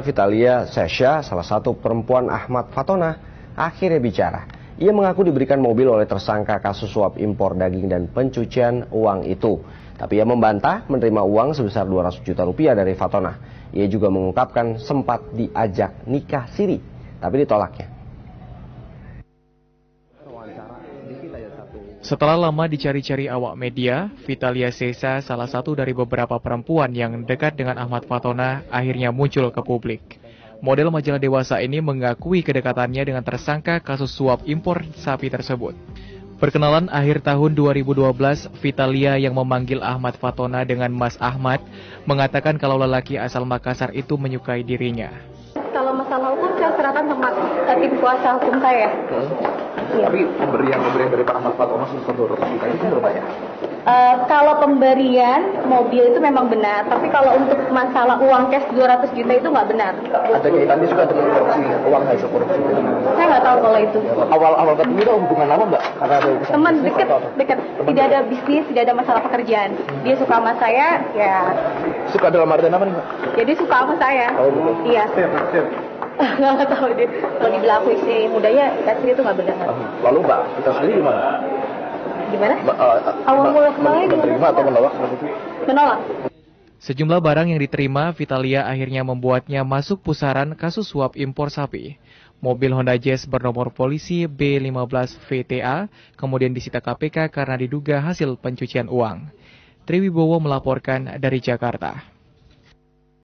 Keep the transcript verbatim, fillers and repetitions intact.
Vitalia Sesha, salah satu perempuan Ahmad Fatona, akhirnya bicara. Ia mengaku diberikan mobil oleh tersangka kasus suap impor daging dan pencucian uang itu. Tapi ia membantah menerima uang sebesar dua ratus juta rupiah dari Fatona. Ia juga mengungkapkan sempat diajak nikah siri, tapi ditolaknya. Setelah lama dicari-cari awak media, Vitalia Sesha, salah satu dari beberapa perempuan yang dekat dengan Ahmad Fatona, akhirnya muncul ke publik. Model majalah dewasa ini mengakui kedekatannya dengan tersangka kasus suap impor sapi tersebut. Perkenalan akhir tahun dua ribu dua belas, Vitalia yang memanggil Ahmad Fatona dengan Mas Ahmad, mengatakan kalau lelaki asal Makassar itu menyukai dirinya. Kalau masalah hukum saya serahkan sama tim kuasa hukum saya. Hmm. Ya. Tapi pemberian-pemberian dari Pak Ahmad Fatona sebesar itu berapa ya? Uh, kalau pemberian mobil itu memang benar, tapi kalau untuk masalah uang cash dua ratus juta itu nggak benar. Ada kaitannya juga dengan korupsi, uang hasil korupsi. Saya nggak tahu kalau itu. Awal-awal ketemu itu hubungan lama mbak? Karena ada teman dekat, dekat. Tidak ada bisnis, tidak ada masalah pekerjaan. Dia suka sama saya, ya. Suka dalam artian apa nih mbak? Jadi suka sama saya. Oh betul. Iya. Nggak tahu dia. Kalau dibilang aku istri mudanya, istri itu nggak benar. Lalu mbak, kita sendiri gimana? Gimana? Uh, Awal mula kembali menerima atau menolak? Menolak. Sejumlah barang yang diterima, Vitalia akhirnya membuatnya masuk pusaran kasus suap impor sapi. Mobil Honda Jazz bernomor polisi B lima belas V T A kemudian disita K P K karena diduga hasil pencucian uang. Triwibowo melaporkan dari Jakarta.